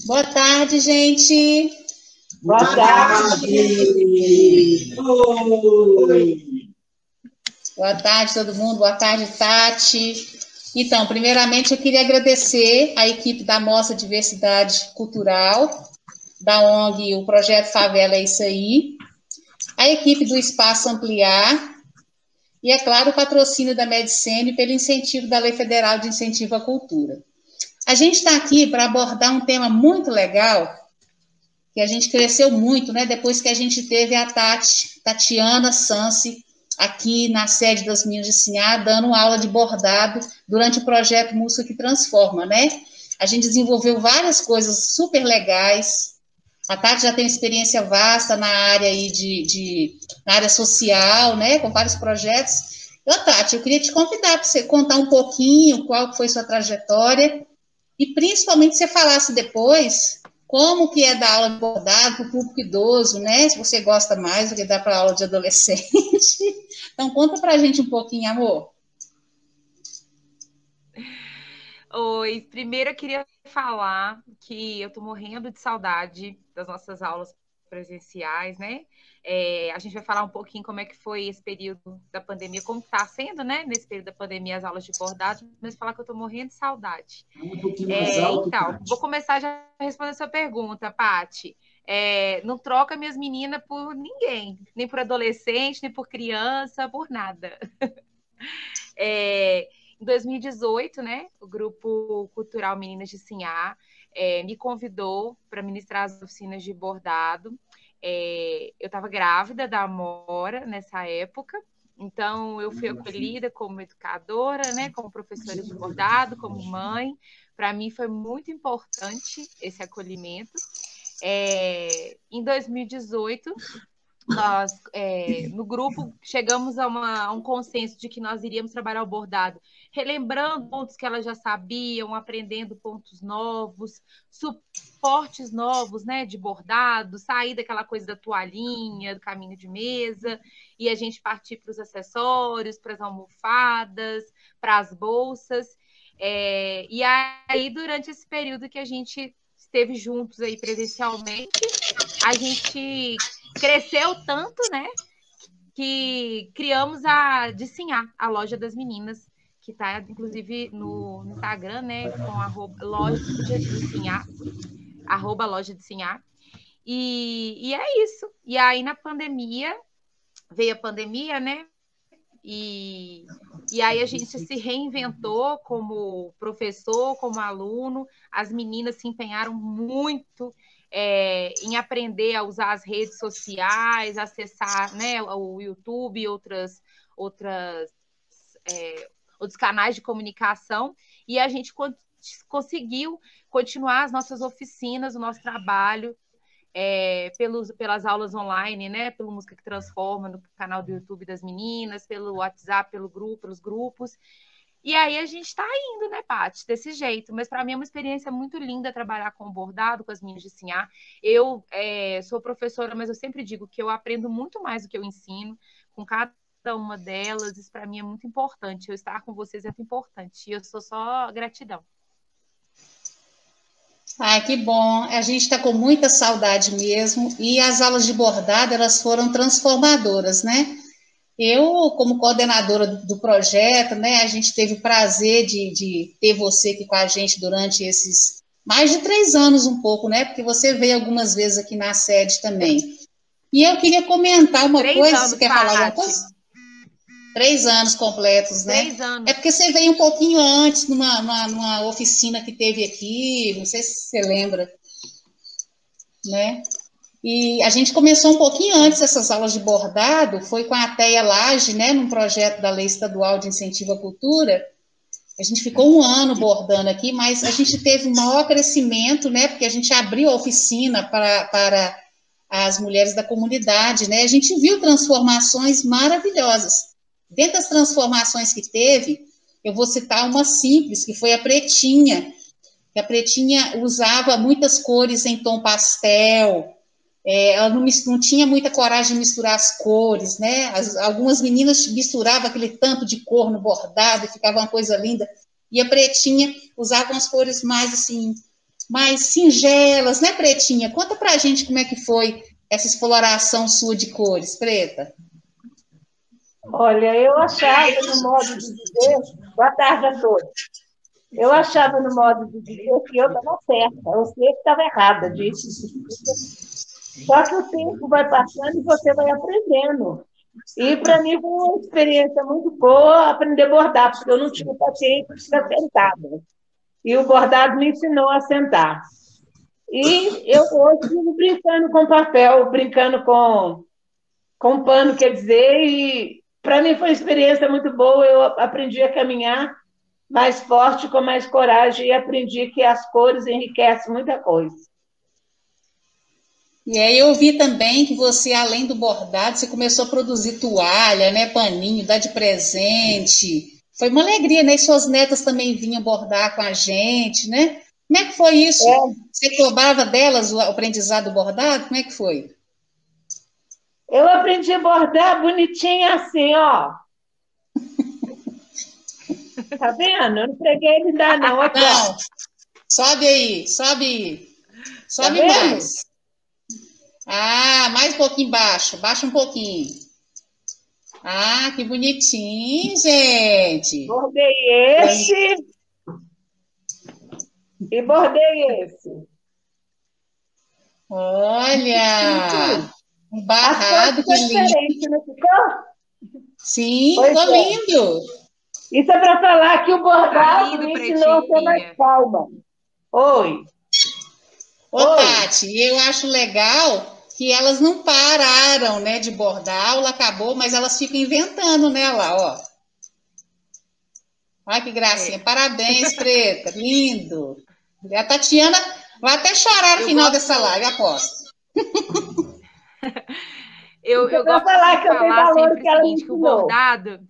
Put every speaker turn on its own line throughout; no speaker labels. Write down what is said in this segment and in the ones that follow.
Boa tarde, gente.
Boa tarde.
Oi. Boa tarde, todo mundo. Boa tarde, Tati. Então, primeiramente, eu queria agradecer a equipe da Mostra Diversidade Cultural, da ONG, o Projeto Favela é Isso Aí, a equipe do Espaço Ampliar e, é claro, o patrocínio da Medicene pelo incentivo da Lei Federal de Incentivo à Cultura. A gente está aqui para abordar um tema muito legal, que a gente cresceu muito, né? Depois que a gente teve a Tatiana Sansi aqui na sede das Meninas de Sinhá, dando aula de bordado durante o projeto Música que Transforma, né? A gente desenvolveu várias coisas super legais. A Tati já tem experiência vasta na área aí na área social, né? Com vários projetos. Então, Tati, eu queria te convidar para você contar um pouquinho qual foi sua trajetória e principalmente você falasse depois como que é dar aula de bordado para o público idoso, né? Se você gosta mais do que dar para aula de adolescente. Então, conta para a gente um pouquinho, amor.
Oi, primeiro eu queria falar que eu tô morrendo de saudade das nossas aulas presenciais, né? A gente vai falar um pouquinho como é que foi esse período da pandemia, como está sendo, né? Nesse período da pandemia, as aulas de bordado, mas falar que eu tô morrendo de saudade.
Um pouquinho mais alto,
então,
Paty.
vou começar já respondendo a sua pergunta, Paty. Não troca minhas meninas por ninguém, nem por adolescente, nem por criança, por nada. Em 2018, né, o Grupo Cultural Meninas de Sinhá me convidou para ministrar as oficinas de bordado. Eu estava grávida da Amora nessa época, então eu fui acolhida como educadora, né, como professora de bordado, como mãe. Para mim foi muito importante esse acolhimento. Em 2018, nós, no grupo, chegamos a um consenso de que nós iríamos trabalhar o bordado, relembrando pontos que elas já sabiam, aprendendo pontos novos, suportes novos, né, de bordado, sair daquela coisa da toalhinha, do caminho de mesa, e a gente partir para os acessórios, para as almofadas, para as bolsas. E aí, durante esse período que a gente esteve juntos aí presencialmente, a gente cresceu tanto, né, que criamos a de Sinhá, a loja das meninas, que está, inclusive, no Instagram, né, com loja de Sinhá, @loja de Sinhá. E é isso. E aí, na pandemia, veio a pandemia, né, e aí a gente se reinventou como professor, como aluno. As meninas se empenharam muito em aprender a usar as redes sociais, acessar, né, o YouTube e outros canais de comunicação, e a gente conseguiu continuar as nossas oficinas, o nosso trabalho, pelas aulas online, né? Pelo Música que Transforma, no canal do YouTube das meninas, pelo WhatsApp, pelos grupos. E aí a gente está indo, né, Paty, desse jeito. Mas para mim é uma experiência muito linda trabalhar com o bordado, com as meninas de Sinhá. Eu sou professora, mas eu sempre digo que eu aprendo muito mais do que eu ensino com cada uma delas. Isso para mim é muito importante. Eu estar com vocês é muito importante. E eu sou só gratidão.
Ah, que bom. A gente está com muita saudade mesmo. E as aulas de bordado, elas foram transformadoras, né? Eu, como coordenadora do projeto, né, a gente teve o prazer de ter você aqui com a gente durante esses mais de 3 anos, um pouco, né? Porque você veio algumas vezes aqui na sede também. E eu queria comentar uma coisa. Você quer falar alguma coisa? 3 anos completos, né?
3 anos.
É porque você veio um pouquinho antes, numa oficina que teve aqui, não sei se você lembra, né? E a gente começou um pouquinho antes essas aulas de bordado, foi com a Teia Lage, né, num projeto da Lei Estadual de Incentivo à Cultura. A gente ficou 1 ano bordando aqui, mas a gente teve um maior crescimento, né, porque a gente abriu a oficina para as mulheres da comunidade, né? A gente viu transformações maravilhosas. Dentro das transformações que teve, eu vou citar uma simples, que foi a Pretinha, que a Pretinha usava muitas cores em tom pastel. Ela não tinha muita coragem de misturar as cores, né? Algumas meninas misturavam aquele tanto de cor no bordado e ficava uma coisa linda. E a Pretinha usava umas cores mais assim, mais singelas, né, Pretinha? Conta pra gente como é que foi essa exploração sua de cores, Preta.
Olha, eu achava no modo de dizer, boa tarde a todos. Eu achava no modo de dizer que eu estava certa, eu sei que estava errada disso. Só que o tempo vai passando e você vai aprendendo. E para mim foi uma experiência muito boa aprender a bordar, porque eu não tinha paciência de ficar sentada. E o bordado me ensinou a sentar. E eu hoje vivo brincando com papel, brincando com pano, quer dizer, e para mim foi uma experiência muito boa. Eu aprendi a caminhar mais forte, com mais coragem, e aprendi que as cores enriquecem muita coisa.
E aí eu vi também que você, além do bordado, você começou a produzir toalha, né, paninho, dar de presente. Foi uma alegria, né? E suas netas também vinham bordar com a gente, né? Como é que foi isso?
É,
Você cobrava delas o aprendizado do bordado? Como é que foi?
eu aprendi a bordar bonitinho assim, ó. Tá vendo? Eu não preguei ele ainda não, aqui, ó.
Não, sobe aí, sobe,
Tá
sobe
vendo?
mais. Ah, mais um pouquinho baixo, baixa um pouquinho. Ah, que bonitinho, gente.
Bordei esse e bordei esse.
Olha, um
As cores
barrado, que
ficou
lindo.
diferente, não ficou?
Sim,
Pois
ficou
é.
lindo.
Isso é para falar que o
Tá
bordado
lindo,
me ensinou a ser mais
Pretinha.
calma. Oi,
Ô,
oi.
Tati, eu acho legal que elas não pararam, né, de bordar, a aula acabou, mas elas ficam inventando, né, lá, ó. Olha que gracinha.
É.
Parabéns, Preta, lindo. E a Tatiana vai até chorar no
Eu
final dessa
gosto,
live, aposto.
eu,
Isso é
eu
para
gosto
falar
de
que eu dei
falar
valor
sempre o
que ela me
seguinte, que o
ensinou.
bordado.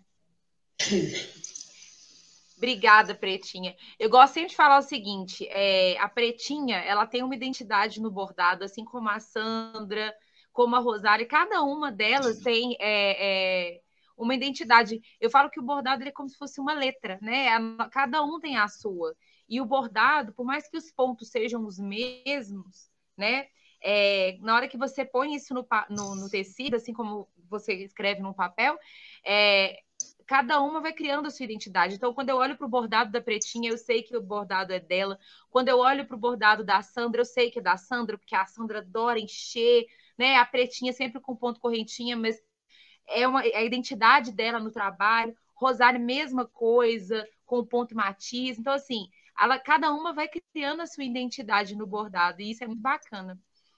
Obrigada, Pretinha. Eu gosto sempre de falar o seguinte: a Pretinha, ela tem uma identidade no bordado, assim como a Sandra, como a Rosária, cada uma delas tem uma identidade. Eu falo que o bordado ele é como se fosse uma letra, né? Cada um tem a sua. E o bordado, por mais que os pontos sejam os mesmos, né? Na hora que você põe isso no tecido, assim como você escreve num papel, é, cada uma vai criando a sua identidade. Então, quando eu olho para o bordado da Pretinha, eu sei que o bordado é dela. Quando eu olho para o bordado da Sandra, eu sei que é da Sandra, porque a Sandra adora encher, né? A Pretinha sempre com ponto correntinha, mas é a identidade dela no trabalho. Rosário, mesma coisa, com ponto matiz. Então, assim, cada uma vai criando a sua identidade no bordado, e isso é muito bacana.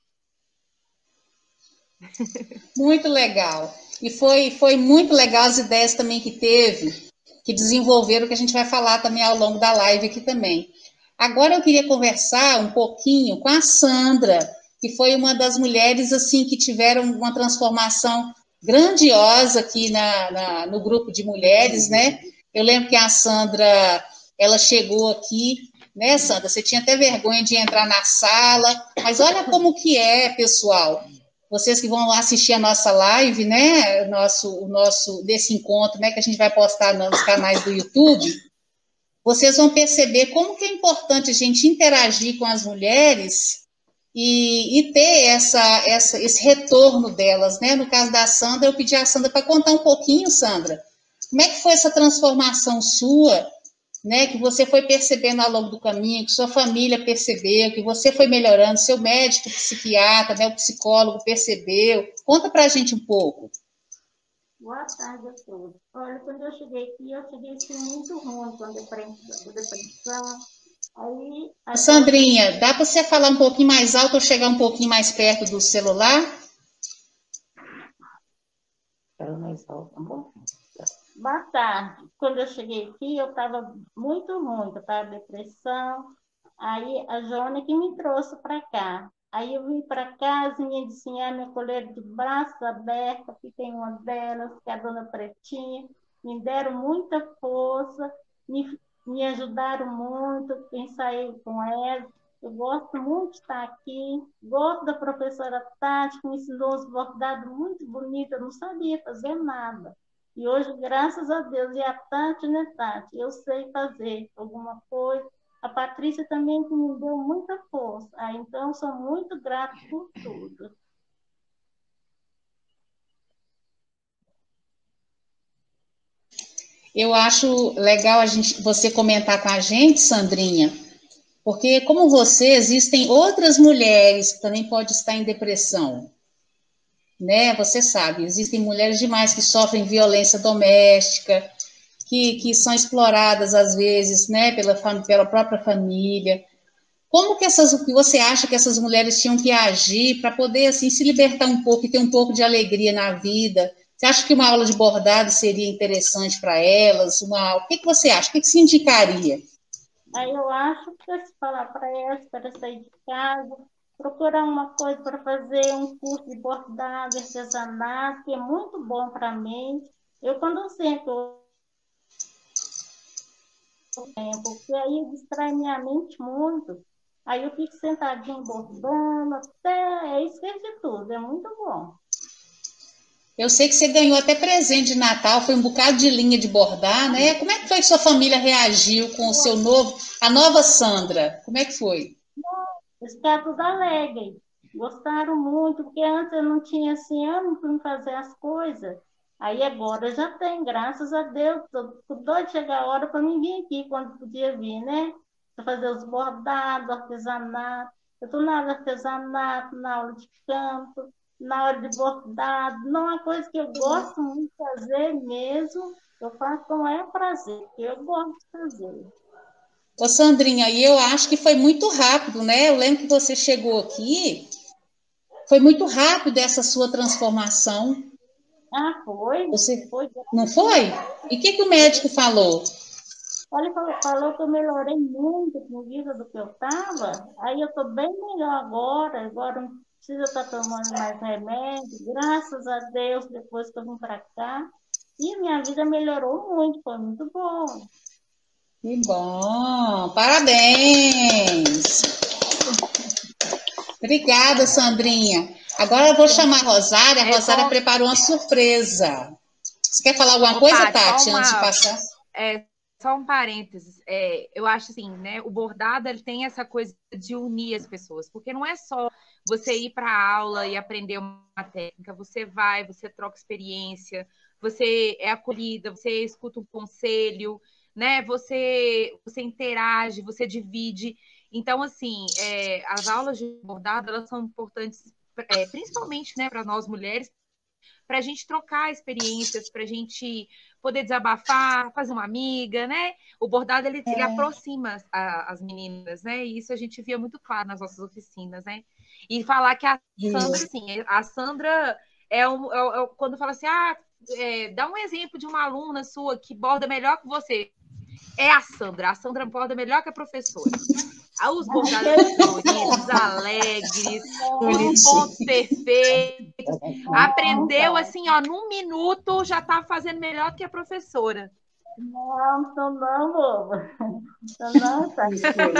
Muito legal. E foi muito legal as ideias também que teve, que desenvolveram, que a gente vai falar também ao longo da live aqui também. Agora eu queria conversar um pouquinho com a Sandra, que foi uma das mulheres assim que tiveram uma transformação grandiosa aqui no grupo de mulheres, né? Eu lembro que a Sandra, ela chegou aqui, né, Sandra? Você tinha até vergonha de entrar na sala, mas olha como que é, pessoal. Vocês que vão assistir a nossa live, né? O nosso desse encontro, né? Que a gente vai postar nos canais do YouTube. Vocês vão perceber como que é importante a gente interagir com as mulheres e ter esse retorno delas, né? No caso da Sandra, eu pedi a Sandra para contar um pouquinho, Sandra, como é que foi essa transformação sua, né? Que você foi percebendo ao longo do caminho, que sua família percebeu, que você foi melhorando, seu médico, psiquiatra, né? O psicólogo percebeu. Conta para a gente um pouco.
Boa tarde a todos. Olha, quando eu cheguei aqui, eu cheguei assim, muito ruim com a depressão. Aí a Jônia,
Sandrinha, dá para você falar um pouquinho mais alto ou chegar um pouquinho mais perto do celular?
Quero mais alto, tá bom?
boa tarde. Quando eu cheguei aqui, eu estava muito ruim, eu estava depressão. Aí a Jônia que me trouxe para cá. Aí eu vim para casa, me ensinar minha colher de braços abertos, aqui tem uma delas, que é a dona Pretinha, me deram muita força, me ajudaram muito, ensaiei com ela. Eu gosto muito de estar aqui, gosto da professora Tati, que me ensinou uns bordados muito bonitos, eu não sabia fazer nada. E hoje, graças a Deus, e a Tati, né, Tati? Eu sei fazer alguma coisa. a Patrícia também que me deu muita força. Então, sou muito grata por tudo.
Eu acho legal você comentar com a gente, Sandrinha, porque como você, existem outras mulheres que também podem estar em depressão, né? Você sabe, existem mulheres demais que sofrem violência doméstica, que são exploradas às vezes, né, pela própria família. Como que você acha que essas mulheres tinham que agir para poder assim se libertar um pouco e ter um pouco de alegria na vida? Você acha que uma aula de bordado seria interessante para elas? O que você acha? O que se indicaria?
Aí eu acho que se falar para elas, para sair de casa, procurar uma coisa para fazer, um curso de bordado, artesanato, que é muito bom para mim. Eu, quando eu sento, porque aí distrai minha mente muito. Aí eu fico sentadinho bordando, até é esqueci de tudo, é muito bom.
Eu sei que você ganhou até presente de Natal, foi um bocado de linha de bordar, né? Como é que foi que sua família reagiu com a nova Sandra? Como é que foi?
Está tudo alegre. Gostaram muito, porque antes eu não tinha assim ânimo para fazer as coisas. Aí agora já tem, graças a Deus. Tô doido de chegar a hora para mim vir aqui quando podia vir, né? Para fazer os bordados, artesanato. Eu estou na aula de artesanato, na aula de canto, na hora de bordado. Não é uma coisa que eu gosto muito de fazer mesmo. Eu faço com o maior prazer, porque eu gosto de fazer.
Ô, Sandrinha, e eu acho que foi muito rápido, né? Eu lembro que você chegou aqui, foi muito rápido essa sua transformação.
Ah, foi?
Você
Foi.
não foi? E o que o médico falou?
Olha, falou que eu melhorei muito com vida do que eu estava. Aí eu estou bem melhor agora. Agora não precisa estar tomando mais remédio. Graças a Deus, depois que eu vim para cá. E minha vida melhorou muito, foi muito bom.
Que bom, parabéns. Obrigada, Sandrinha. Agora eu vou chamar a Rosária. A Rosária preparou uma surpresa. Você quer falar alguma coisa, Tati, antes de passar?
Só um parênteses, eu acho assim, né? O bordado ele tem essa coisa de unir as pessoas, porque não é só você ir para a aula e aprender uma técnica, você vai, você troca experiência, você é acolhida, você escuta um conselho, né? Você interage, você divide. Então, assim, as aulas de bordado elas são importantes, principalmente, né, para nós mulheres, para a gente trocar experiências, para a gente poder desabafar, fazer uma amiga, né? O bordado, ele aproxima as meninas, né? E isso a gente via muito claro nas nossas oficinas, né? E falar que a Sandra, assim, a Sandra quando fala assim, dá um exemplo de uma aluna sua que borda melhor que você. É a Sandra borda melhor que a professora. Os bordados coloridos, alegres, os pontos perfeitos. Aprendeu assim, ó, num minuto já tá fazendo melhor que a professora.
Não, não, boba. Não, tá.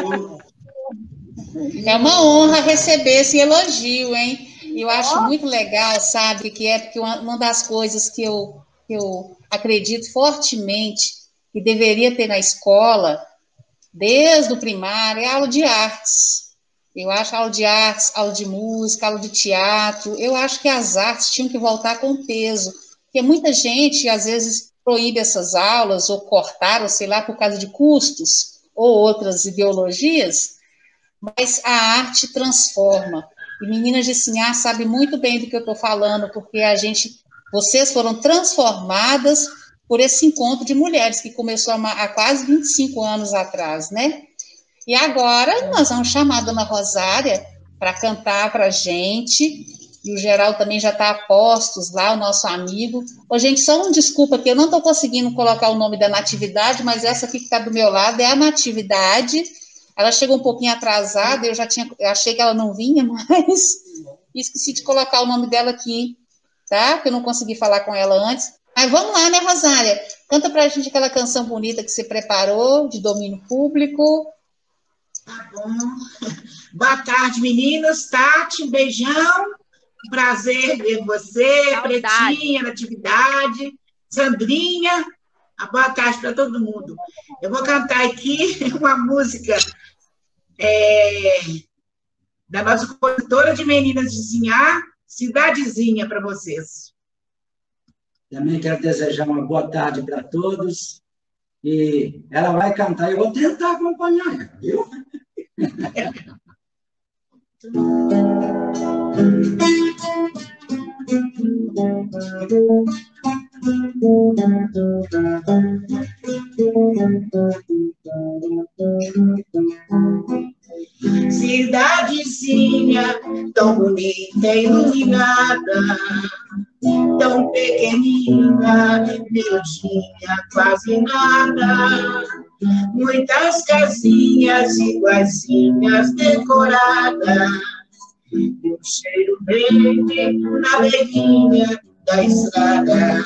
É uma honra receber esse elogio, hein? Eu acho muito legal, sabe, porque uma das coisas que eu acredito fortemente que deveria ter na escola, desde o primário, é a aula de artes. Eu acho aula de artes, aula de música, aula de teatro. Eu acho que as artes tinham que voltar com peso, porque muita gente, às vezes, proíbe essas aulas ou cortaram, sei lá, por causa de custos ou outras ideologias, mas a arte transforma. E Meninas de Sinhá sabem muito bem do que eu estou falando, porque vocês foram transformadas por esse encontro de mulheres, que começou há quase 25 anos atrás, né? E agora nós vamos chamar a dona Rosária para cantar para a gente, e o Geraldo também já está a postos lá, o nosso amigo. Ô, gente, só um desculpa que eu não estou conseguindo colocar o nome da Natividade, mas essa aqui que está do meu lado é a Natividade. Ela chegou um pouquinho atrasada, eu achei que ela não vinha, mas esqueci de colocar o nome dela aqui, tá? Porque eu não consegui falar com ela antes. Mas vamos lá, né, Rosária? Canta pra gente aquela canção bonita que você preparou, de domínio público.
Tá bom. Boa tarde, meninas. Tati, um beijão. Prazer ver você,
Saudade.
Pretinha, Natividade, Sandrinha. Boa tarde para todo mundo. Eu vou cantar aqui uma música da nossa compositora de Meninas de Sinhá, Cidadezinha, para vocês.
Também quero desejar uma boa tarde para todos. E ela vai cantar, eu vou tentar acompanhar ela, viu?
Cidadezinha tão bonita, iluminada, tão pequenina, miudinha, quase nada. Muitas casinhas iguaizinhas decoradas, e um cheiro verde na beirinha da estrada.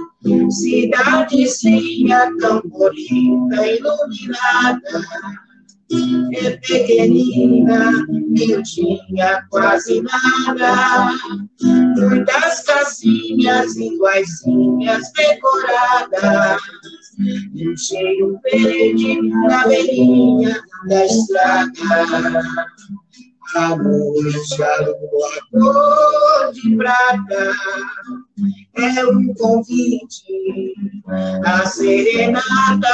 Cidadezinha tão bonita, iluminada, é pequenina, miudinha, quase nada. Muitas casinhas iguaizinhas decoradas, e um cheiro verde na beirinha da estrada. À noite a lua cor de prata é um convite à serenata.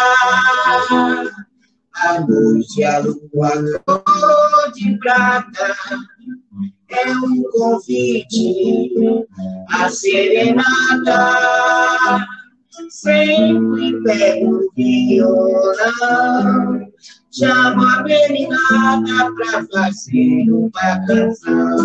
À noite a lua cor de prata é um convite à serenata. Sempre pego o violão, chamo a meninada pra fazer uma canção.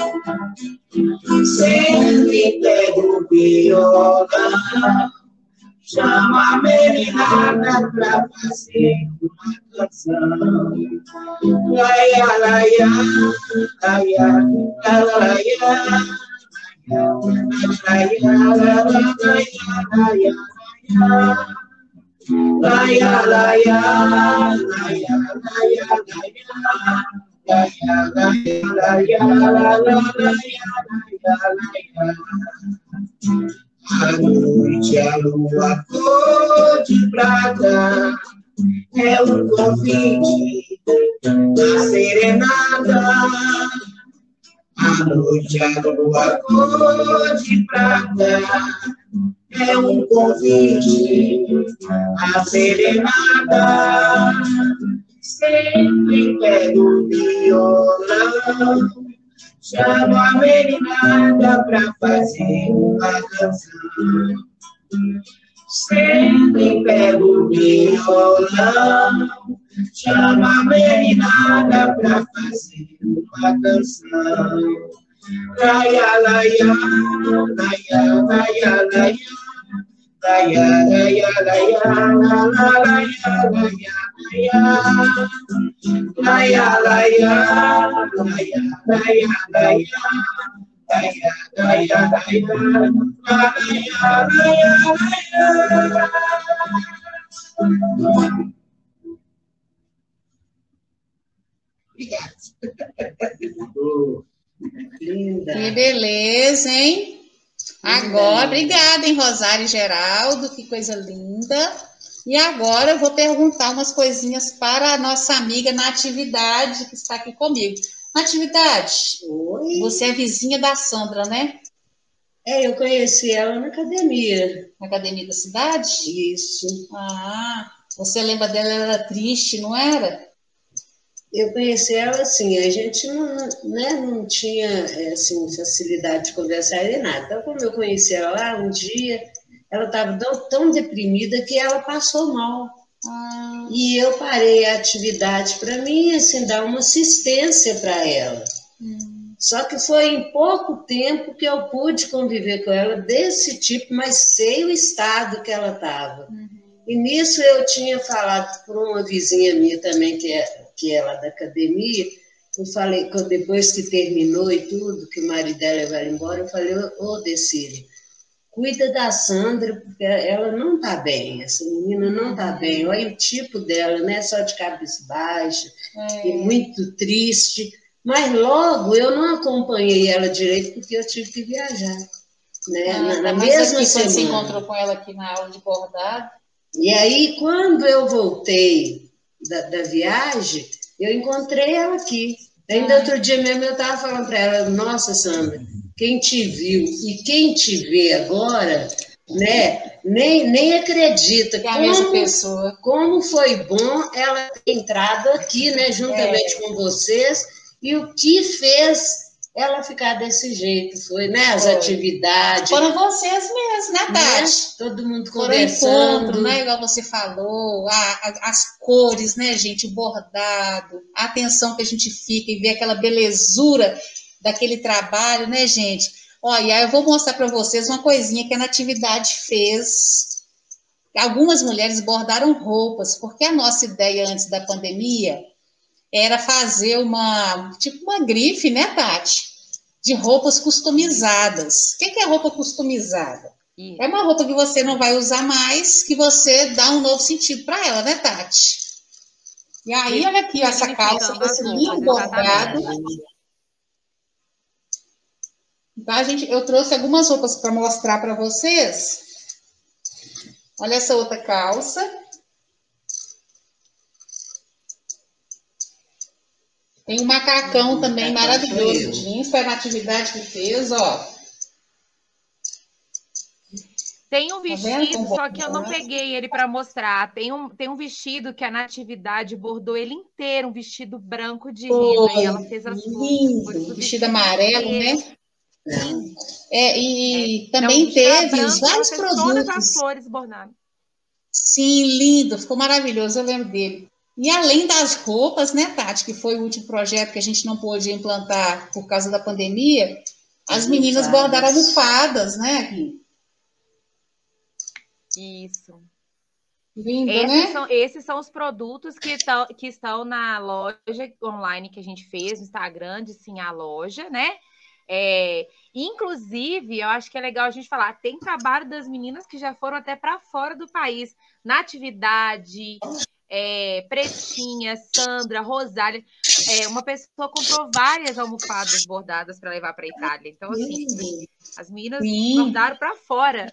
Sempre pego o violão, chamo a meninada pra fazer uma canção. Laia, laia, laia, laia, à noite a lua cor de prata é um convite à serenata. À noite a lua cor de prata é um convite à serenata. Sempre pego o violão, chamo a meninada pra fazer uma canção. Sempre pego o violão, chamo a meninada pra fazer uma canção. Laia, laia, laia, laia, laia, laia, laia, laia, laia, laia, laia,
Que beleza, hein? Agora, obrigada, hein, Rosário e Geraldo, que coisa linda. E agora eu vou perguntar umas coisinhas para a nossa amiga Natividade, que está aqui comigo. Natividade,
Oi.
você é vizinha da Sandra, né?
Eu conheci ela na academia.
Na academia da cidade?
Isso.
Ah, você lembra dela, ela era triste, não era?
Eu conheci ela assim, a gente não tinha assim, facilidade de conversar nem nada. Então, como eu conheci ela lá, um dia, ela estava tão deprimida que ela passou mal. E eu parei a atividade para mim, assim, dar uma assistência para ela. Só que foi em pouco tempo que eu pude conviver com ela desse tipo, mas sei o estado que ela estava. E nisso eu tinha falado para uma vizinha minha também, que é lá da academia, eu falei, depois que terminou e tudo, que o marido dela vai embora, eu falei, ô Decília, cuida da Sandra, porque ela não está bem, essa menina não está bem. Olha o tipo dela, né? Só de cabeça baixa, e muito triste. Mas logo eu não acompanhei ela direito, porque eu tive que viajar. Né? Na mesma semana.
Você encontrou com ela aqui na aula de bordado?
E aí, quando eu voltei da viagem, eu encontrei ela aqui. Ainda outro dia mesmo eu estava falando para ela, nossa, Sandra, quem te viu e quem te vê agora, né, nem acredita
Que é a mesma pessoa.
como foi bom ela ter entrado aqui, né, juntamente com vocês, e o que fez ela ficar desse jeito, foi, né, as atividades.
Foram vocês mesmos, né, Tati?
Né? Todo mundo
Foram
conversando.
encontro, né, igual você falou, as cores, né, gente, o bordado, a atenção que a gente fica e vê aquela belezura daquele trabalho, né, gente? Olha, eu vou mostrar para vocês uma coisinha que a Natividade fez. Algumas mulheres bordaram roupas, porque a nossa ideia antes da pandemia era fazer tipo uma grife, né, Tati? De roupas customizadas. O que é roupa customizada?
Isso.
É uma roupa que você não vai usar mais, que você dá um novo sentido para ela, né, Tati? E aí, olha aqui, essa calça com esse lindo bordado. Então, eu trouxe algumas roupas para mostrar para vocês. Olha essa outra calça. Tem um macacão também maravilhoso jeans, foi a Natividade que fez, ó.
Tem um vestido, só que eu não peguei ele para mostrar. Tem um vestido que a Natividade bordou ele inteiro, um vestido branco de renda. E ela fez as
lindo, vestido amarelo, né? E também teve vários produtos.
Todas as flores bordadas.
Sim, lindo, ficou maravilhoso, eu lembro dele. E além das roupas, né, Tati, que foi o último projeto que a gente não pôde implantar por causa da pandemia, as meninas bordaram almofadas, né?
Isso.
Lindo, né?
Esses são os produtos que estão na loja online que a gente fez, no Instagram de Sim a Loja, né? Inclusive, eu acho que é legal a gente falar, tem trabalho das meninas que já foram até para fora do país, Natividade, Pretinha, Sandra, Rosália. Uma pessoa comprou várias almofadas bordadas para levar para a Itália. Então, assim, as meninas bordaram para fora.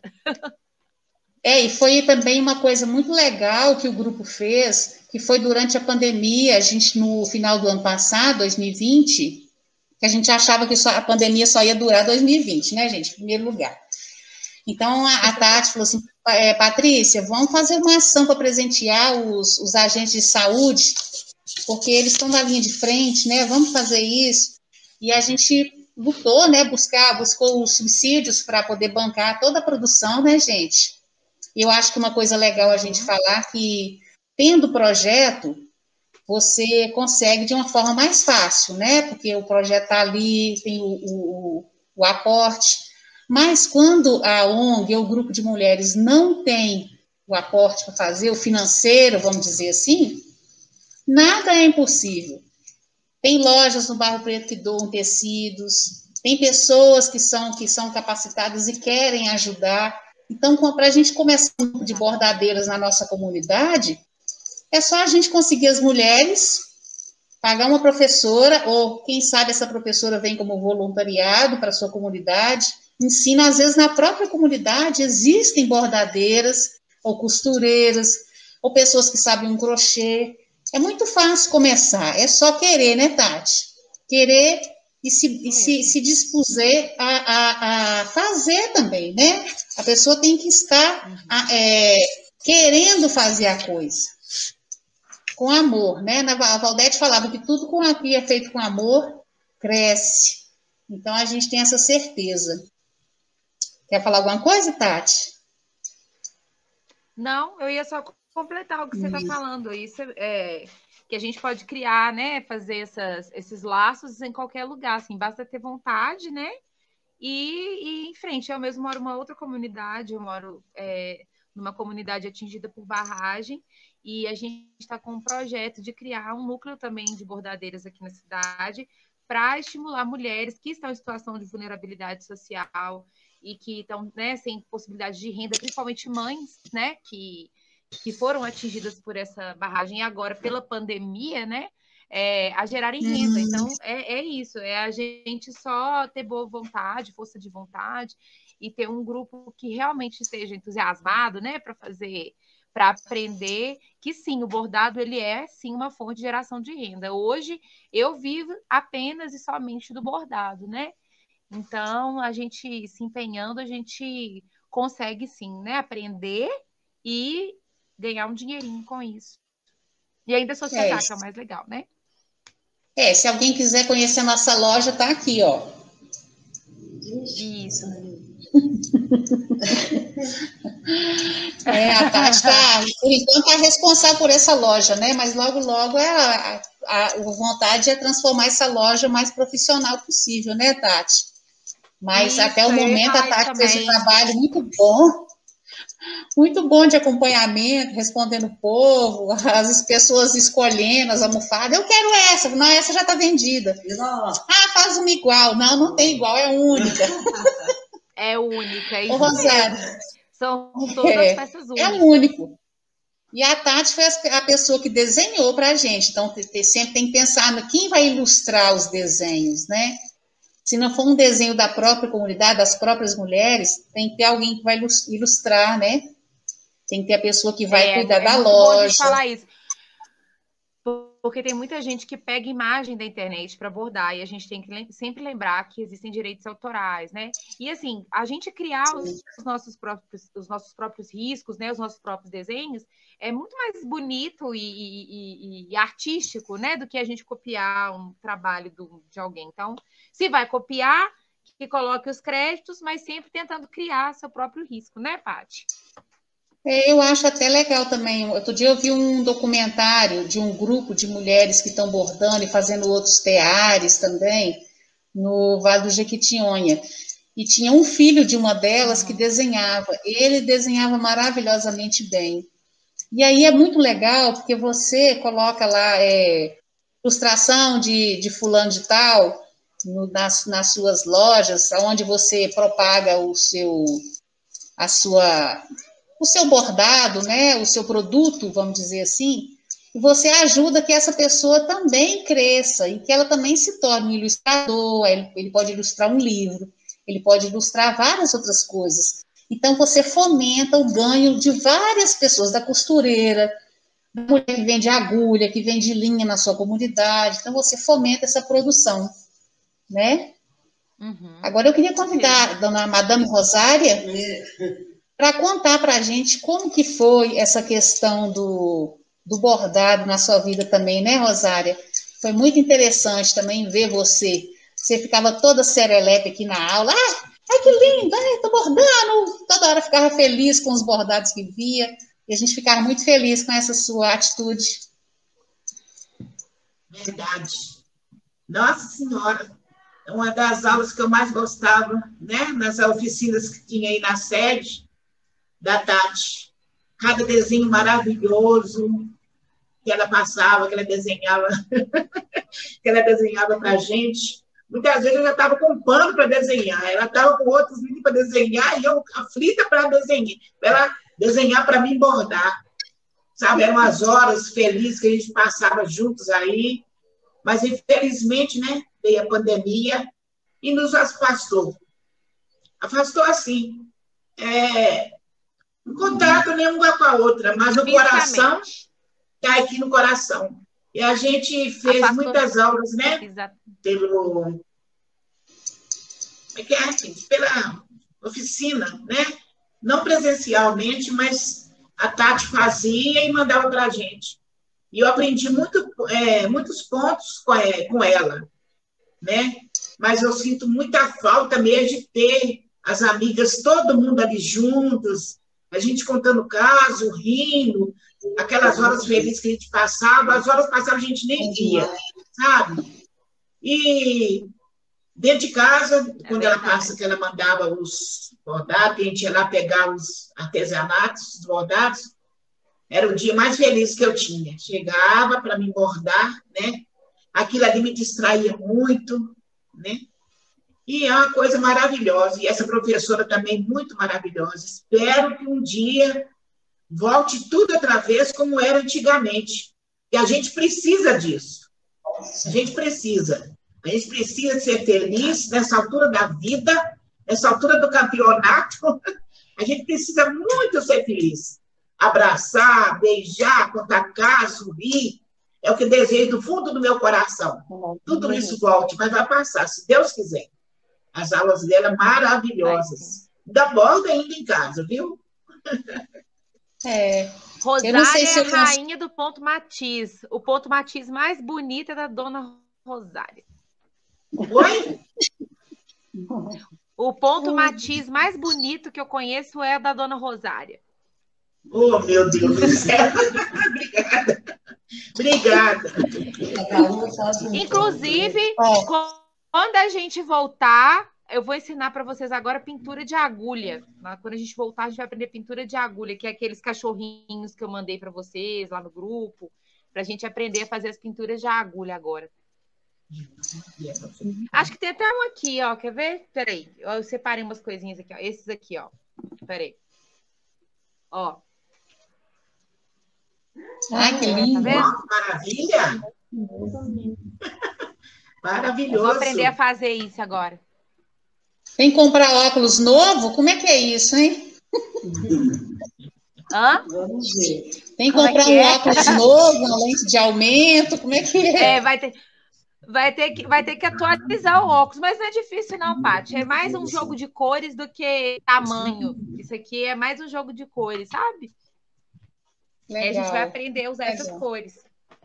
E foi também uma coisa muito legal que o grupo fez, que foi durante a pandemia, a gente no final do ano passado, 2020, que a gente achava que a pandemia só ia durar 2020, né, gente, em primeiro lugar. Então, a Tati falou assim, Patrícia, vamos fazer uma ação para presentear os agentes de saúde, porque eles estão na linha de frente, né, vamos fazer isso. E a gente lutou, né, buscou os subsídios para poder bancar toda a produção, né, gente? E eu acho que uma coisa legal a gente falar que, tendo projeto, você consegue de uma forma mais fácil, né? Porque o projeto está ali, tem o aporte. Mas quando a ONG ou o grupo de mulheres não tem o aporte para fazer, o financeiro, vamos dizer assim, nada é impossível. Tem lojas no Barro Preto que doam tecidos, tem pessoas que são capacitadas e querem ajudar. Então, para a gente começar um grupo de bordadeiras na nossa comunidade, é só a gente conseguir as mulheres, pagar uma professora, ou quem sabe essa professora vem como voluntariado para a sua comunidade, ensina, às vezes, na própria comunidade, existem bordadeiras, ou costureiras, ou pessoas que sabem um crochê. É muito fácil começar, é só querer, né, Tati? Querer e se dispuser a fazer também, né? A pessoa tem que estar querendo fazer a coisa. Com amor, né? A Valdete falava que tudo que é feito com amor, cresce. Então, a gente tem essa certeza. Quer falar alguma coisa, Tati?
Não, eu ia só completar o que você está falando. Isso que a gente pode criar, né? Fazer esses laços em qualquer lugar, assim, basta ter vontade, né? E ir em frente. Eu mesmo moro em uma outra comunidade, eu moro numa comunidade atingida por barragem, e a gente está com um projeto de criar um núcleo também de bordadeiras aqui na cidade para estimular mulheres que estão em situação de vulnerabilidade social e que estão, né, sem possibilidade de renda, principalmente mães, né, que foram atingidas por essa barragem e agora pela pandemia, né, a gerarem renda. Então, isso, a gente só ter boa vontade, força de vontade e ter um grupo que realmente esteja entusiasmado, né, para fazer para aprender que sim, o bordado ele é sim uma fonte de geração de renda. Hoje eu vivo apenas e somente do bordado, né? Então, a gente se empenhando, a gente consegue sim, né? Aprender e ganhar um dinheirinho com isso. E ainda socializar, que é o mais legal, né?
Se alguém quiser conhecer a nossa loja, tá aqui, ó.
Isso.
A Tati por enquanto, tá responsável por essa loja, né? Mas logo, logo, a vontade é transformar essa loja o mais profissional possível, né, Tati? Mas
Isso,
até o momento a Tati fez um trabalho muito bom de acompanhamento, respondendo o povo, as pessoas escolhendo as almofadas. Eu quero essa, não, essa já está vendida. Faz uma igual. Não, não tem igual, é única.
É única.
Ô, Rosário,
são todas peças únicas.
É único. E a Tati foi a pessoa que desenhou para a gente. Então, sempre tem que pensar no quem vai ilustrar os desenhos, né? Se não for um desenho da própria comunidade, das próprias mulheres, tem que ter alguém que vai ilustrar, né? Tem que ter a pessoa que vai cuidar da loja.
Bom a gente falar isso. Porque tem muita gente que pega imagem da internet para bordar, e a gente tem que sempre lembrar que existem direitos autorais, né? E assim, a gente criar os nossos próprios riscos, né? Os nossos próprios desenhos, é muito mais bonito e artístico, né? Do que a gente copiar um trabalho de alguém. Então, se vai copiar, que coloque os créditos, mas sempre tentando criar seu próprio risco, né, Paty?
Eu acho até legal também. Outro dia eu vi um documentário de um grupo de mulheres que estão bordando e fazendo outros teares também, no Vale do Jequitinhonha. E tinha um filho de uma delas que desenhava. Ele desenhava maravilhosamente bem. E aí é muito legal, porque você coloca lá ilustração de fulano de tal nas suas lojas, onde você propaga o seu bordado, né, o seu produto, vamos dizer assim, e você ajuda que essa pessoa também cresça e que ela também se torne um ilustrador. Ele pode ilustrar um livro, ele pode ilustrar várias outras coisas. Então, você fomenta o ganho de várias pessoas, da costureira, da mulher que vende agulha, que vende linha na sua comunidade. Então, você fomenta essa produção, né?
Uhum.
Agora, eu queria convidar a dona Madame Rosária para contar para a gente como que foi essa questão do bordado na sua vida também, né, Rosária? Foi muito interessante também ver você. Você ficava toda serelepe aqui na aula. Ai, que lindo! Ai, tô bordando! Toda hora ficava feliz com os bordados que via. E a gente ficava muito feliz com essa sua atitude.
Verdade. Nossa Senhora! Uma das aulas que eu mais gostava, né? Nas oficinas que tinha aí na sede da Tati. Cada desenho maravilhoso que ela passava, que ela desenhava, que ela desenhava para a gente. Muitas vezes eu já estava com pano para desenhar, ela estava com outros livros para desenhar e eu aflita para ela desenhar para mim bordar. Sabe, eram as horas felizes que a gente passava juntos aí, mas infelizmente, né, veio a pandemia e nos afastou. Afastou assim, um contato nem uma com a outra, mas o coração está aqui no coração. E a gente fez muitas aulas, né? Pela oficina, né? Não presencialmente, mas a Tati fazia e mandava para a gente. E eu aprendi muitos pontos com ela, né? Mas eu sinto muita falta mesmo de ter as amigas, todo mundo ali juntos, a gente contando caso, rindo, aquelas horas felizes que a gente passava, as horas passadas a gente nem via, sabe? E dentro de casa, quando ela passa, que ela mandava os bordados, que a gente ia lá pegar os artesanatos, os bordados, era o dia mais feliz que eu tinha. Chegava para me bordar, né? Aquilo ali me distraía muito, né? E é uma coisa maravilhosa. E essa professora também muito maravilhosa. Espero que um dia volte tudo outra vez como era antigamente. E a gente precisa disso. A gente precisa. A gente precisa ser feliz nessa altura da vida, nessa altura do campeonato. A gente precisa muito ser feliz. abraçar, beijar, contar caso, rir. É o que desejo do fundo do meu coração. Tudo isso volte, mas vai passar, se Deus quiser. As aulas dela maravilhosas. Ainda borda ainda em casa, viu?
Rosária é a rainha do ponto matiz. O ponto matiz mais bonito é da dona Rosária.
Oi?
O ponto matiz mais bonito que eu conheço é a da dona Rosária.
Oh, meu Deus do céu. Obrigada. Obrigada.
Inclusive, quando a gente voltar, eu vou ensinar para vocês agora pintura de agulha. Quando a gente voltar, a gente vai aprender pintura de agulha, que é aqueles cachorrinhos que eu mandei para vocês lá no grupo, para a gente aprender a fazer as pinturas de agulha agora. Acho que tem até um aqui, ó. Quer ver? Peraí. Eu separei umas coisinhas aqui, ó. Esses aqui, ó. Peraí. Ó.
Ai, que lindo.
Tá vendo?
Maravilha. Maravilhoso.
Eu vou aprender a fazer isso agora.
Tem que comprar óculos novo? Como é que é isso, hein?
Hã?
Vamos ver.
Tem que comprar um óculos novo, uma lente de aumento, como é que é?
Vai ter que atualizar o óculos, mas não é difícil não, Paty. É mais um jogo de cores do que tamanho. Isso aqui é mais um jogo de cores, sabe?
Legal.
A gente vai aprender a usar essas cores.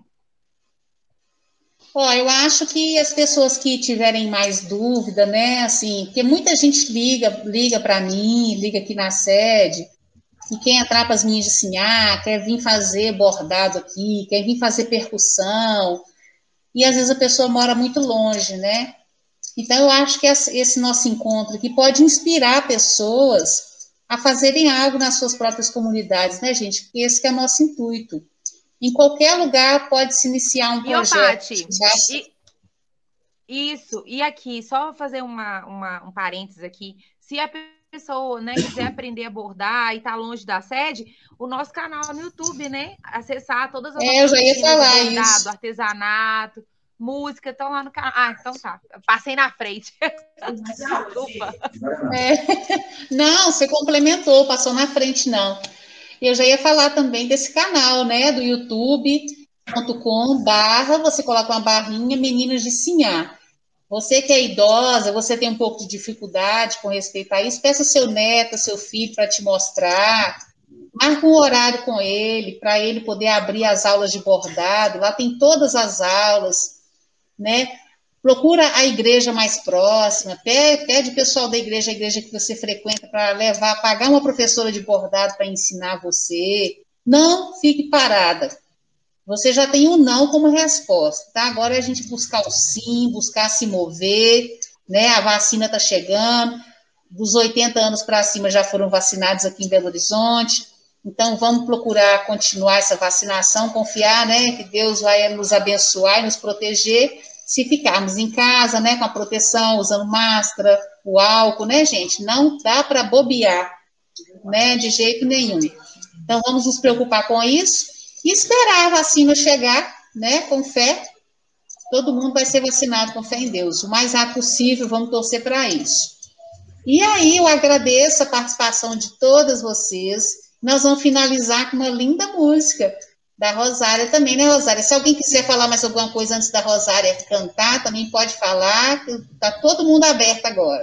Ó, eu acho que as pessoas que tiverem mais dúvida, né, assim, porque muita gente liga para mim, liga aqui na sede, e quer entrar para as minhas de Sinhá, quer vir fazer bordado aqui, quer vir fazer percussão, e às vezes a pessoa mora muito longe, né? Então eu acho que esse nosso encontro aqui pode inspirar pessoas a fazerem algo nas suas próprias comunidades, né, gente? Porque esse que é o nosso intuito. Em qualquer lugar pode se iniciar um projeto.
Isso, e aqui, só fazer um parênteses aqui, se a pessoa, né, quiser aprender a bordar e tá longe da sede, o nosso canal no YouTube, né, acessar todas as
eu já ia falar
de bordado,
isso.
Artesanato, música, estão lá no canal. Ah, então tá, passei na frente. Desculpa.
Não, você complementou, passou na frente, não. Eu já ia falar também desse canal, né, do youtube.com/, você coloca uma barrinha, Meninas de Sinhá. Você que é idosa, você tem um pouco de dificuldade com respeito a isso, peça seu neto, seu filho para te mostrar, marca um horário com ele, para ele poder abrir as aulas de bordado, lá tem todas as aulas, né? Procura a igreja mais próxima, pede o pessoal da igreja, a igreja que você frequenta, para levar, pagar uma professora de bordado para ensinar você. Não fique parada. Você já tem um não como resposta, tá? Agora é a gente buscar o sim, buscar se mover, né? A vacina está chegando, dos 80 anos para cima já foram vacinados aqui em Belo Horizonte, então vamos procurar continuar essa vacinação, confiar, né, que Deus vai nos abençoar e nos proteger, se ficarmos em casa, né, com a proteção, usando máscara, o álcool, né, gente? Não dá para bobear, né, de jeito nenhum. Então, vamos nos preocupar com isso e esperar a vacina chegar, né, com fé. Todo mundo vai ser vacinado com fé em Deus. O mais rápido possível, vamos torcer para isso. E aí, eu agradeço a participação de todas vocês. Nós vamos finalizar com uma linda música da Rosária também, né, Rosária? Se alguém quiser falar mais alguma coisa antes da Rosária cantar, também pode falar, está todo mundo aberto agora.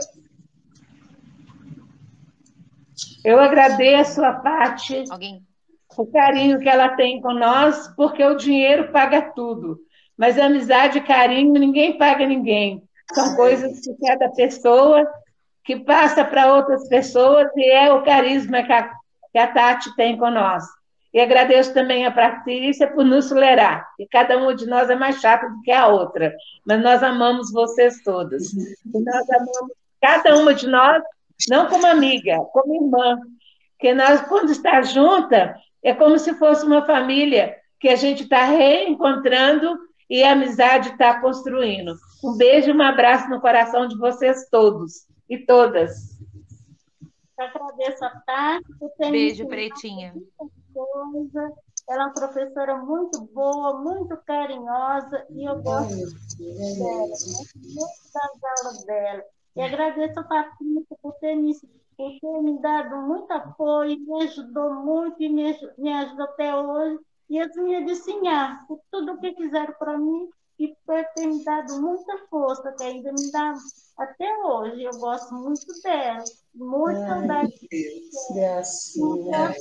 Eu agradeço a Paty, o carinho que ela tem com nós, porque o dinheiro paga tudo, mas amizade e carinho ninguém paga ninguém. São coisas que cada pessoa que passa para outras pessoas e é o carisma que a Tati tem com nós. E agradeço também a Patrícia por nos tolerar, que cada uma de nós é mais chata do que a outra, mas nós amamos vocês todas. E nós amamos cada uma de nós, não como amiga, como irmã, porque nós, quando está junta, é como se fosse uma família que a gente está reencontrando e a amizade está construindo. Um beijo e um abraço no coração de vocês todos e todas.
Eu agradeço a Tati por ter
Beijo, Pretinha.
Coisa. Ela é uma professora muito boa, muito carinhosa, e eu gosto dela, muito das aulas dela. E agradeço a Patrícia por ter me por ter me dado muito apoio, me ajudou muito e me ajuda até hoje. E as minhas de Sinhá, por tudo o que fizeram para mim e por ter me dado muita força, que ainda me dá até hoje. Eu gosto muito dela, muito saudade
Deus,
dela.
gracinha.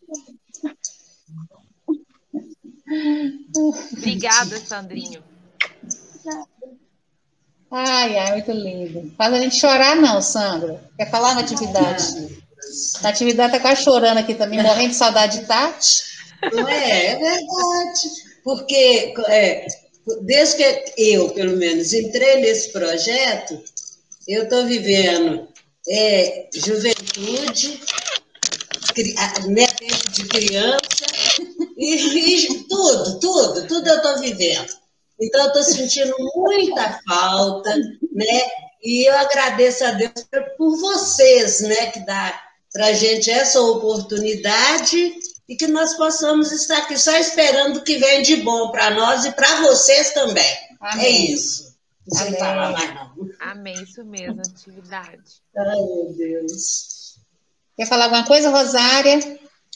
Obrigada, Sandrinho.
Ai, ai, muito lindo. Faz a gente chorar, não, Sandra. Quer falar na atividade? Na atividade tá quase chorando aqui também, morrendo de saudade de Tati.
Não é? É verdade. Porque desde que eu, pelo menos, entrei nesse projeto, eu estou vivendo juventude, tempo de criança, e tudo eu estou vivendo. Então, eu estou sentindo muita falta, né? E eu agradeço a Deus por vocês, né? Que dá para a gente essa oportunidade e que nós possamos estar aqui só esperando o que vem de bom para nós e para vocês também.
Amém.
É isso. Não sei falar mais, não.
Amém, isso mesmo, atividade.
Ai, meu Deus.
Quer falar alguma coisa, Rosária?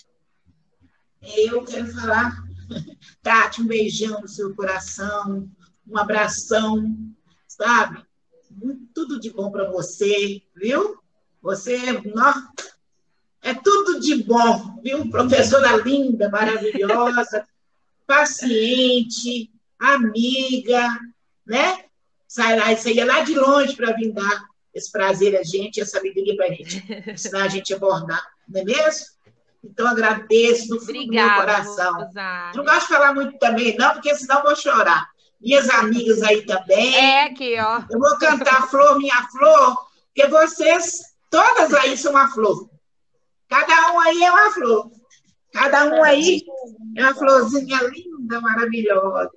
Eu quero falar, Tati, um beijão no seu coração, um abração, sabe? Tudo de bom para você, viu? Você é tudo de bom, viu? Professora linda, maravilhosa, paciente, amiga, né? Você ia lá de longe para vir dar esse prazer a gente, essa alegria para a gente, ensinar a gente a bordar, não é mesmo? Então, agradeço do fundo do meu coração.
Rosária.
Não gosto de falar muito também, não, porque senão eu vou chorar. Minhas amigas aí também.
É aqui, ó.
Eu vou cantar Flor, Minha Flor, porque vocês, todas aí são uma flor. Cada um aí é uma flor. Cada um aí é uma florzinha linda, maravilhosa.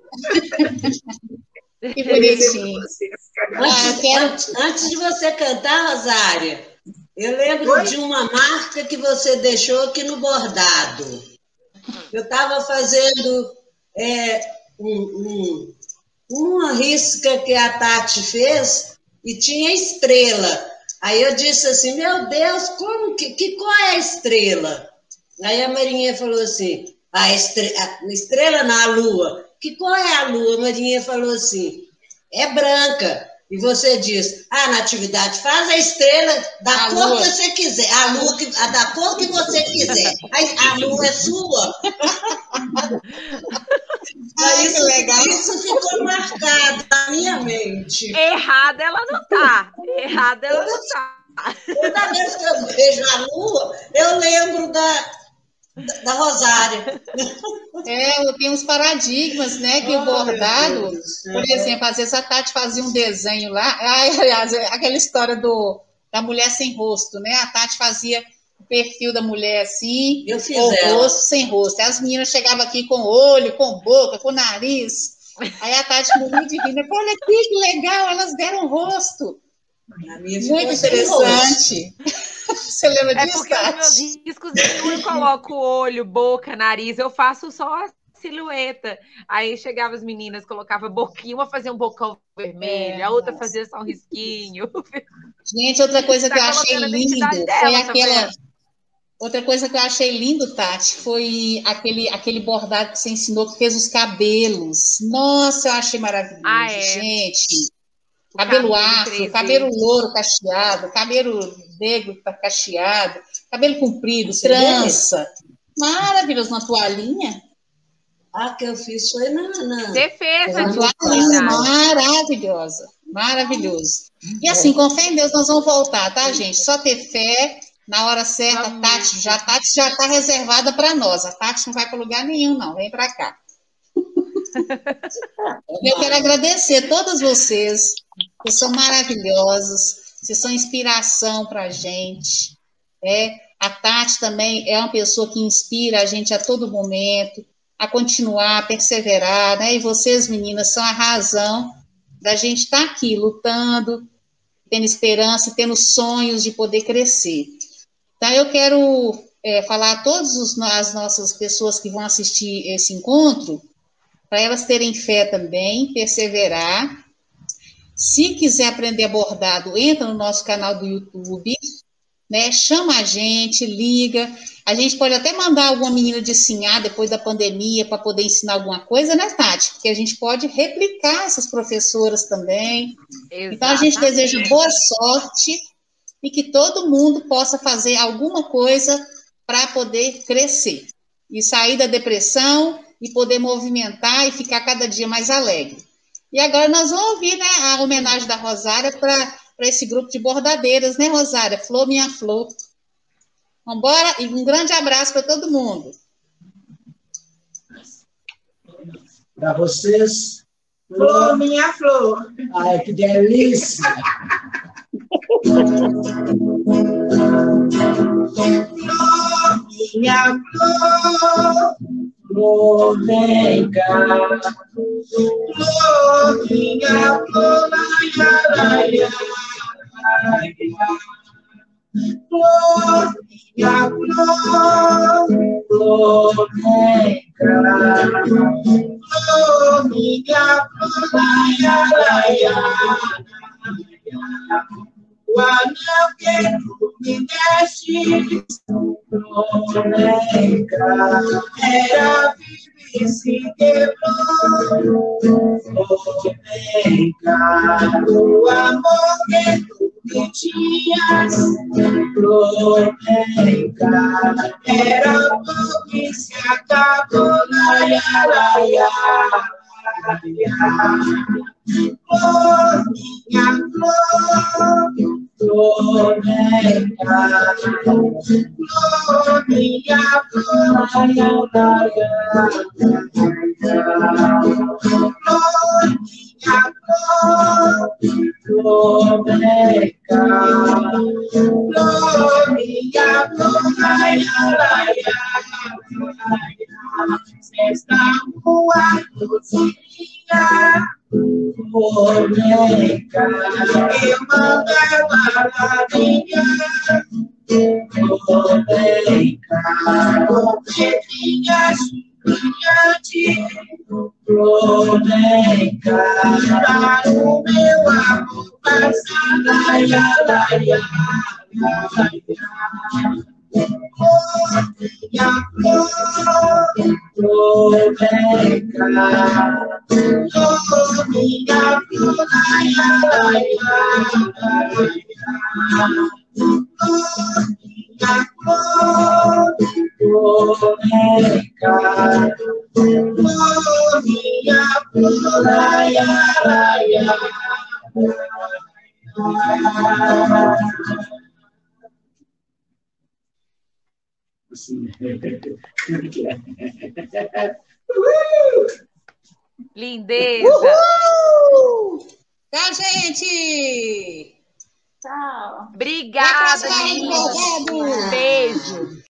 Que bonitinho.
Antes de você cantar, Rosária, eu lembro de uma marca que você deixou aqui no bordado. Eu estava fazendo uma risca que a Tati fez e tinha estrela. Aí eu disse assim, meu Deus, que cor é a estrela? Aí a Marinha falou assim, a estrela na lua. Que cor é a lua? A Marinha falou assim, é branca. E você diz, Natividade, faz a estrela da cor que você quiser. A lua da cor que você quiser. A lua é sua.
Que legal.
Isso ficou marcado na minha mente.
Errada ela não tá. Errada ela não tá.
Toda vez que eu vejo a lua, eu lembro da Rosária.
Tem uns paradigmas, né? Que o bordado, por exemplo, às vezes a Tati fazia um desenho lá, aliás, aquela história da mulher sem rosto, né? A Tati fazia o perfil da mulher assim, com rosto sem rosto. Aí as meninas chegavam aqui com olho, com boca, com nariz. Aí a Tati morria de rir, olha aqui que legal, elas deram rosto. Muito interessante. Você lembra disso,
porque os meus riscos eu coloco olho, boca, nariz, eu faço só a silhueta. Aí chegavam as meninas, colocava boquinha, uma fazia um bocão vermelho, a outra fazia só um risquinho.
Gente, outra coisa que eu achei lindo foi aquela... Outra coisa que eu achei lindo, Tati, foi aquele bordado que você ensinou, que fez os cabelos. Nossa, eu achei maravilhoso, gente. Cabelo afro, cabelo louro cacheado, cabelo negro cacheado, cabelo comprido, trança. Maravilhoso, na toalhinha.
Que eu fiz foi na...
Você fez a
toalhinha, maravilhosa, maravilhoso. E assim, com fé em Deus, nós vamos voltar, tá, gente? Só ter fé, na hora certa, a Tati já está reservada para nós. A Tati não vai para lugar nenhum, não, vem para cá. Eu quero agradecer a todas vocês, que são maravilhosos, vocês são inspiração para a gente. A Tati também é uma pessoa que inspira a gente a todo momento, a continuar, a perseverar, né? E vocês, meninas, são a razão da gente estar aqui lutando, tendo esperança, tendo sonhos de poder crescer. Então, eu quero falar a todas as nossas pessoas que vão assistir esse encontro, para elas terem fé também, perseverar. Se quiser aprender bordado, entra no nosso canal do YouTube, né? Chama a gente, liga. A gente pode até mandar alguma menina de ensinar depois da pandemia para poder ensinar alguma coisa, né, Tati? Porque a gente pode replicar essas professoras também.
Exatamente.
Então, a gente deseja boa sorte e que todo mundo possa fazer alguma coisa para poder crescer e sair da depressão e poder movimentar e ficar cada dia mais alegre. E agora nós vamos ouvir, né, a homenagem da Rosária para esse grupo de bordadeiras, né, Rosária? Flor, minha flor. Vamos embora e um grande abraço para todo mundo.
Para vocês.
Flor, minha flor.
Ai, que delícia!
Flor, minha flor.
Flor, vem cá.
Flor, minha flor, laia, laia, laia. Flor, minha flor.
Flor, vem cá.
Flor, minha flor, laia, laia, laia. O anel que tu me deste,
Flor, vem cá.
era vivo e se quebrou.
Flor, vem cá.
O amor que tu me tinhas,
Flor, vem cá.
era pouco e se acabou. Laia, laia, laia. Flor, minha flor.
Flor, vem cá.
Flor, minha flor.
Laia, laia,
Flor, minha flor.
Flor, vem cá.
Flor, minha flor. Laia, laia, laia. Sexta rua, cozinha.
Flor, vem cá.
Eu mandava galinha.
Flor, vem cá.
Com pedrinhas brilhantes.
Flor, vem cá.
Para o meu amor passar. Laia, laia, laia. Flor, minha flor.
Flor, vem cá.
Flor, minha flor. Laia, laia, laia. Flor, minha flor.
Flor, vem cá.
Flor, minha flor. Laia, laia, laia.
Lindeza!
Uhul! Tchau, gente!
Tchau.
Obrigada,
Tchau,
meninas.
obrigado.
Beijo.